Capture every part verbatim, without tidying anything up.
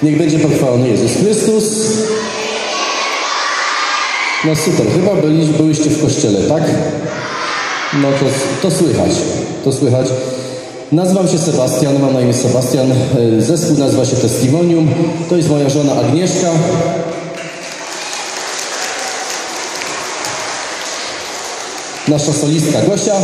Niech będzie pochwalony Jezus Chrystus. No super, chyba byli, byłyście w kościele, tak? No to, to słychać, to słychać. Nazywam się Sebastian, mam na imię Sebastian. Zespół nazywa się Testimonium. To jest moja żona Agnieszka. Nasza solistka Gosia.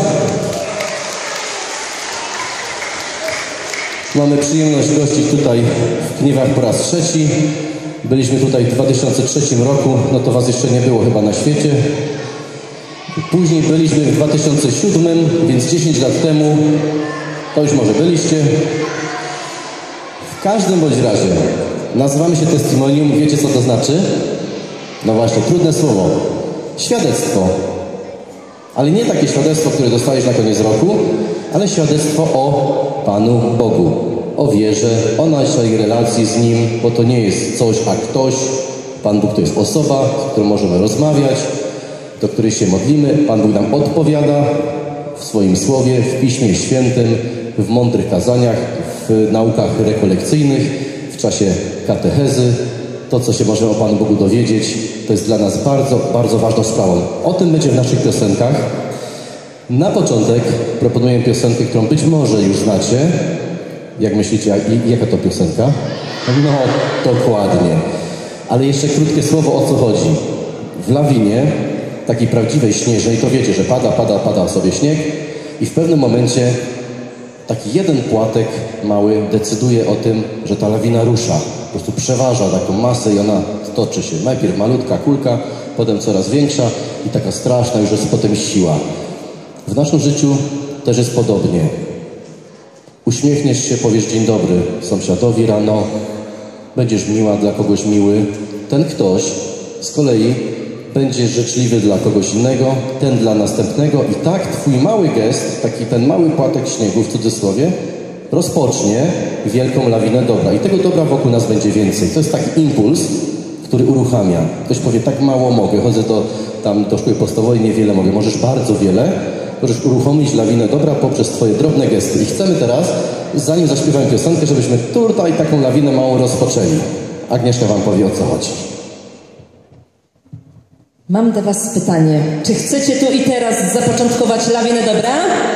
Mamy przyjemność gościć tutaj w Gniewach po raz trzeci. Byliśmy tutaj w dwa tysiące trzecim roku, no to was jeszcze nie było chyba na świecie. Później byliśmy w dwa tysiące siódmym, więc dziesięć lat temu, to już może byliście. W każdym bądź razie nazywamy się Testimonium. Wiecie, co to znaczy? No właśnie, trudne słowo. Świadectwo. Ale nie takie świadectwo, które dostajesz na koniec roku, ale świadectwo o Panu Bogu, o wierze, o naszej relacji z Nim, bo to nie jest coś, a ktoś. Pan Bóg to jest osoba, z którą możemy rozmawiać, do której się modlimy. Pan Bóg nam odpowiada w swoim Słowie, w Piśmie Świętym, w mądrych kazaniach, w naukach rekolekcyjnych, w czasie katechezy. To, co się możemy o Panu Bogu dowiedzieć, to jest dla nas bardzo, bardzo ważną sprawą. O tym będzie w naszych piosenkach. Na początek proponuję piosenkę, którą być może już znacie. Jak myślicie, jaka to piosenka? No, dokładnie. Ale jeszcze krótkie słowo, o co chodzi. W lawinie, takiej prawdziwej śnieżnej, to wiecie, że pada, pada, pada sobie śnieg i w pewnym momencie taki jeden płatek mały decyduje o tym, że ta lawina rusza. Po prostu przeważa taką masę i ona toczy się. Najpierw malutka kulka, potem coraz większa i taka straszna już jest potem siła. W naszym życiu też jest podobnie. Uśmiechniesz się, powiesz dzień dobry sąsiadowi rano, będziesz miła dla kogoś miły. Ten ktoś z kolei będzie życzliwy dla kogoś innego, ten dla następnego i tak twój mały gest, taki ten mały płatek śniegu w cudzysłowie, rozpocznie wielką lawinę dobra. I tego dobra wokół nas będzie więcej. To jest taki impuls, który uruchamia. Ktoś powie, tak mało mogę, chodzę do, tam do szkoły podstawowej, niewiele mogę. Możesz bardzo wiele. Możesz uruchomić lawinę dobra poprzez twoje drobne gesty. I chcemy teraz, zanim zaśpiewam piosenkę, żebyśmy tutaj taką lawinę małą rozpoczęli. Agnieszka wam powie, o co chodzi. Mam do was pytanie. Czy chcecie tu i teraz zapoczątkować lawinę dobra?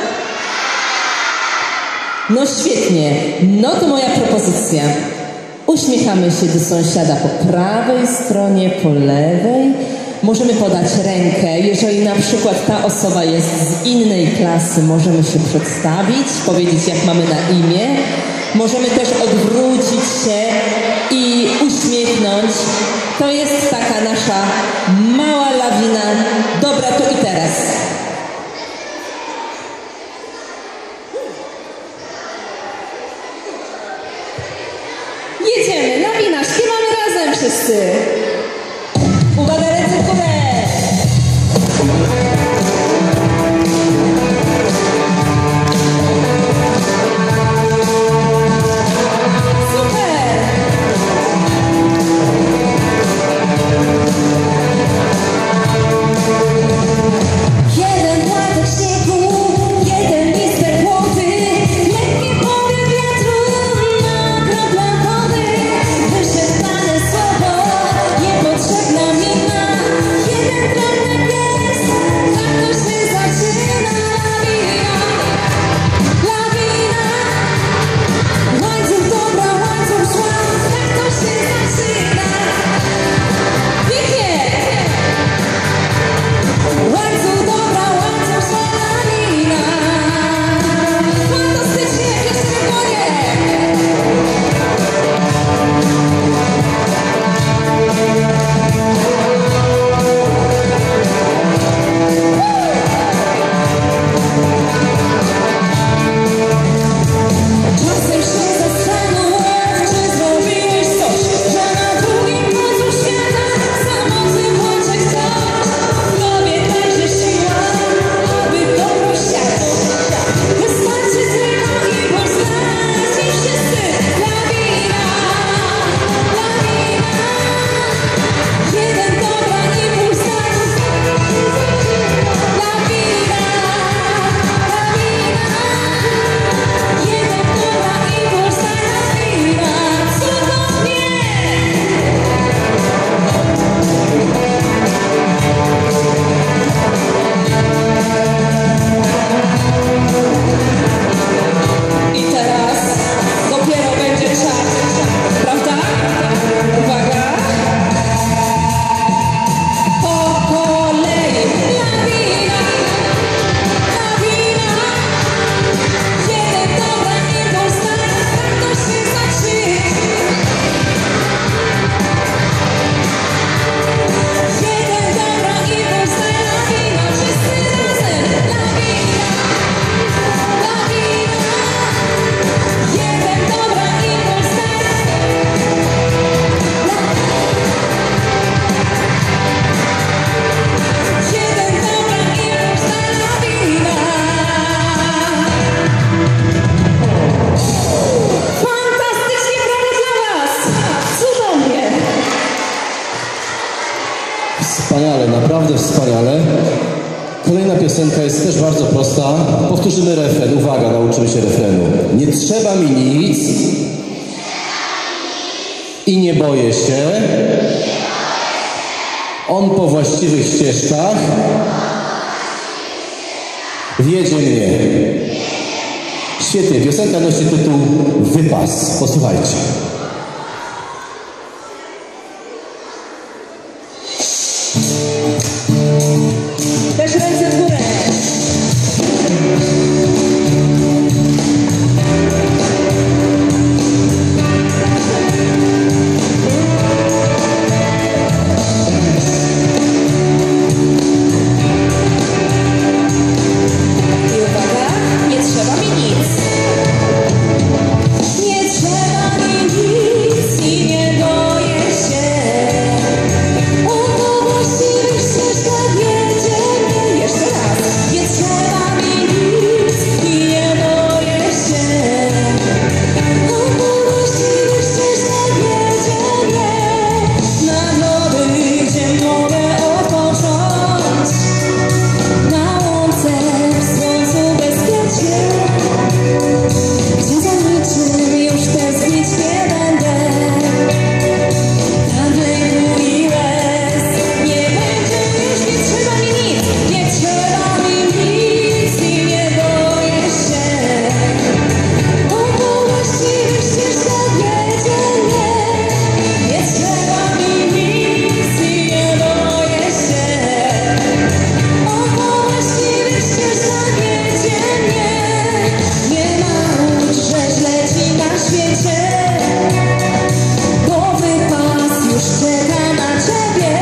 No świetnie. No to moja propozycja. Uśmiechamy się do sąsiada po prawej stronie, po lewej. Możemy podać rękę. Jeżeli na przykład ta osoba jest z innej klasy, możemy się przedstawić, powiedzieć, jak mamy na imię. Możemy też odwrócić się i uśmiechnąć. To jest taka nasza mała lawina dobra tu i teraz. Jedziemy, lawina, śpiewamy razem wszyscy. Uwaga, ręce w górę. Wyszedł Pane słowo. piosenka jest też bardzo prosta. Powtórzymy refren. Uwaga, nauczymy się refrenu. Nie trzeba mi nic i nie boję się. On po właściwych ścieżkach wiedzie mnie. Świetnie, piosenka nosi tytuł Wypas. Posłuchajcie. Też ręce w górę. I uwaga, nie trzeba mi nic. Nie trzeba mi nic i nie boję się. Oto właściwych ścieżkach wiedzie mnie. Jeszcze raz. Nie trzeba mi nic i nie boję się. Oto właściwych ścieżkach wiedzie mnie. Na wody, gdzie mogę odpocząć. Na łące w słońcu bezpiecznie. Gdzie za niczym już tęsknić nie będę. Tam lęku i łez nie będzie już. Nie trzeba mi nic, nie trzeba mi nic i nie boję się. Oto właściwych ścieżkach wiedzie mnie. Nie trzeba mi nic i nie boję się. Oto właściwych ścieżkach wiedzie mnie. Nie marudź, że źle ci na świecie, bo wypas już czeka na ciebie.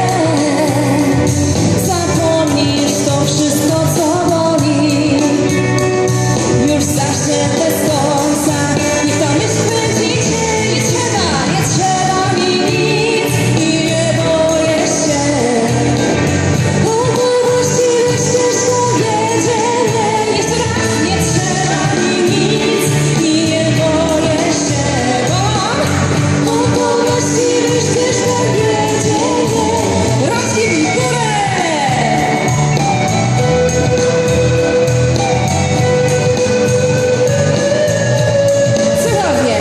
Zapomnisz to wszystko, co boli. Już zacznięte z końca, niech ta myśl kręci cię. Nie trzeba, nie trzeba mi nic i nie boję się. Oto właściwych ścieżkach wiedzie mnie. Jeszcze raz, nie trzeba mi nic i nie boję się. Oto właściwych ścieżkach wiedzie mnie. Rączki w górę! Cudownie!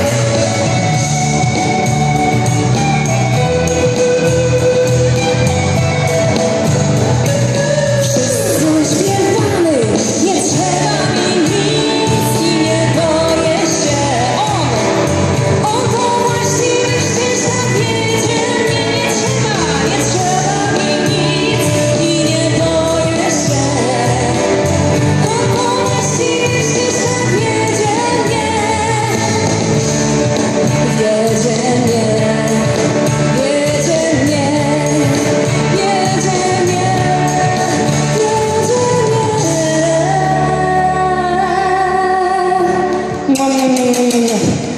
Wszyscy śpiewamy, nie trzeba mi nic i nie boję się. On, on po właściwych ścieżkach wiedzie mnie. Nie trzeba, nie trzeba mi nic i nie boję się. On po właściwych ścieżkach wiedzie mnie. Wiedzie mnie, wiedzie mnie, wiedzie mnie, wiedzie mnie.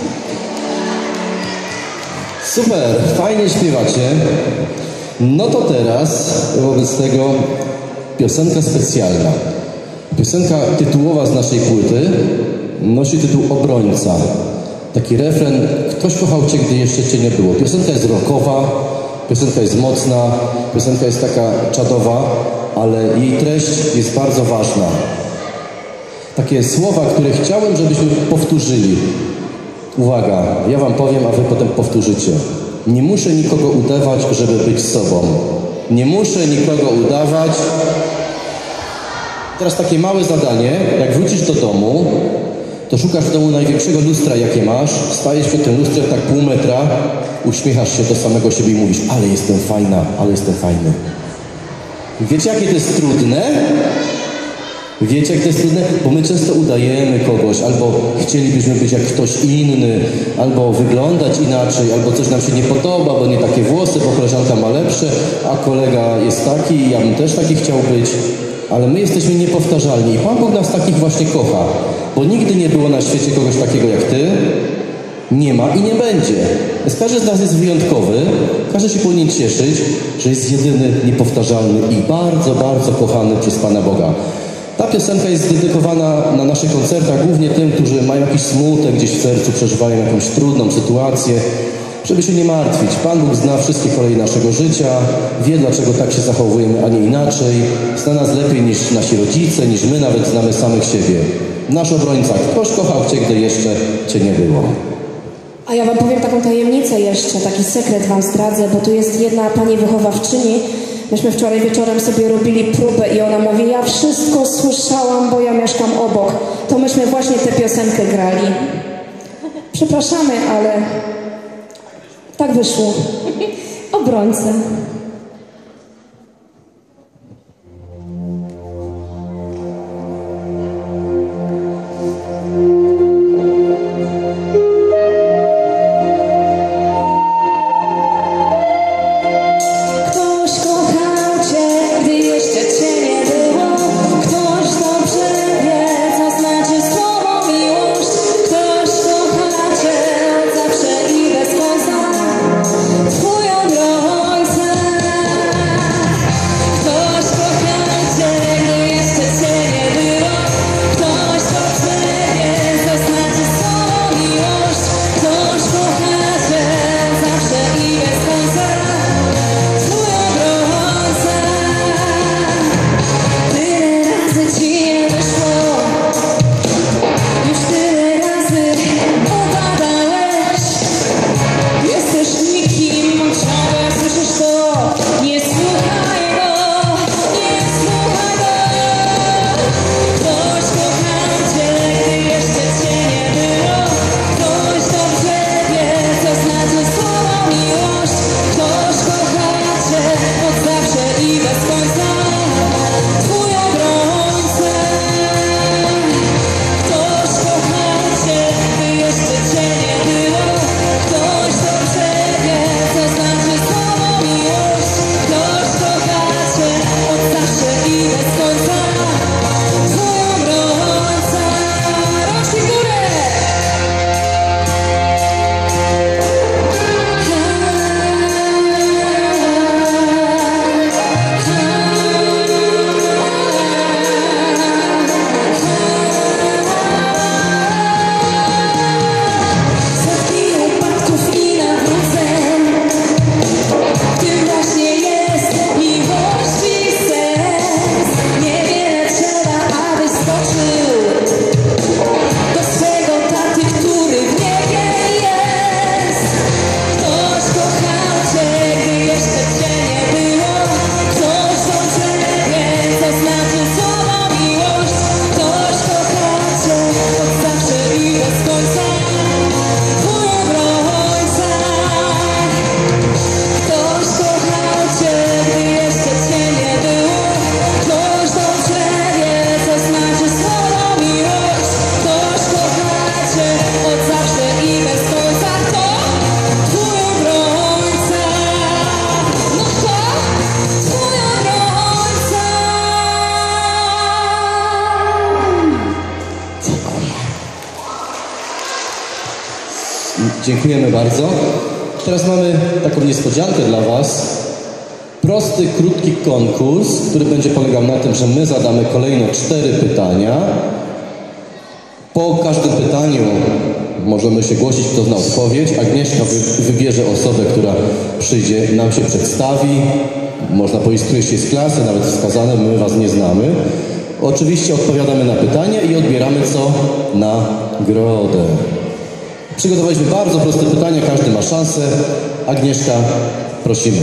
Super, fajnie śpiewacie. No to teraz wobec tego piosenka specjalna. Piosenka tytułowa z naszej płyty nosi tytuł Obrońca. Taki refren: ktoś kochał cię, gdy jeszcze cię nie było. Piosenka jest rockowa, piosenka jest mocna, piosenka jest taka czadowa, ale jej treść jest bardzo ważna. Takie słowa, które chciałem, żebyśmy powtórzyli. Uwaga, ja wam powiem, a wy potem powtórzycie. Nie muszę nikogo udawać, żeby być sobą. Nie muszę nikogo udawać. Teraz takie małe zadanie. Jak wrócisz do domu, to szukasz w domu największego lustra, jakie masz. Stajesz przed tym lustrem tak pół metra, uśmiechasz się do samego siebie i mówisz: ale jestem fajna, ale jestem fajny. Wiecie, jakie to jest trudne? Wiecie, jak to jest trudne? Bo my często udajemy kogoś, albo chcielibyśmy być jak ktoś inny, albo wyglądać inaczej, albo coś nam się nie podoba, bo nie takie włosy, bo koleżanka ma lepsze, a kolega jest taki i ja bym też taki chciał być. Ale my jesteśmy niepowtarzalni i Pan Bóg nas takich właśnie kocha, bo nigdy nie było na świecie kogoś takiego jak Ty, nie ma i nie będzie. Więc każdy z nas jest wyjątkowy, każdy się powinien cieszyć, że jest jedyny, niepowtarzalny i bardzo, bardzo kochany przez Pana Boga. Ta piosenka jest dedykowana na naszych koncertach głównie tym, którzy mają jakiś smutek gdzieś w sercu, przeżywają jakąś trudną sytuację. żeby się nie martwić. Pan Bóg zna wszystkie koleje naszego życia, wie, dlaczego tak się zachowujemy, a nie inaczej. Zna nas lepiej niż nasi rodzice, niż my nawet znamy samych siebie. Nasz obrońca, ktoś kochał Cię, gdy jeszcze Cię nie było. A ja wam powiem taką tajemnicę jeszcze, taki sekret wam zdradzę, bo tu jest jedna pani wychowawczyni. Myśmy wczoraj wieczorem sobie robili próbę i ona mówi, ja wszystko słyszałam, bo ja mieszkam obok. To myśmy właśnie tę piosenkę grali. Przepraszamy, ale tak wyszło. Obrońca. Dziękujemy bardzo. Teraz mamy taką niespodziankę dla Was. Prosty, krótki konkurs, który będzie polegał na tym, że my zadamy kolejno cztery pytania. Po każdym pytaniu możemy się głosić, kto zna odpowiedź. Agnieszka wy, wybierze osobę, która przyjdzie, nam się przedstawi. Można powiedzieć, któryś jest z klasy, nawet wskazane, my Was nie znamy. Oczywiście odpowiadamy na pytanie i odbieramy co? Nagrodę. Przygotowaliśmy bardzo proste pytania, każdy ma szansę. Agnieszka, prosimy.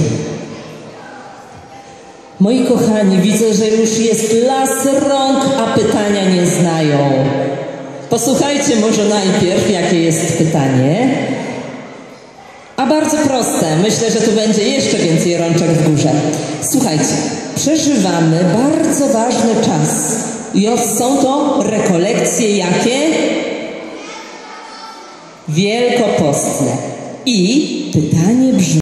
Moi kochani, widzę, że już jest las rąk, a pytania nie znają. Posłuchajcie może najpierw, jakie jest pytanie. A bardzo proste. Myślę, że tu będzie jeszcze więcej rączek w górze. Słuchajcie, przeżywamy bardzo ważny czas. I są to rekolekcje jakie? Wielkopostne. I pytanie brzmi...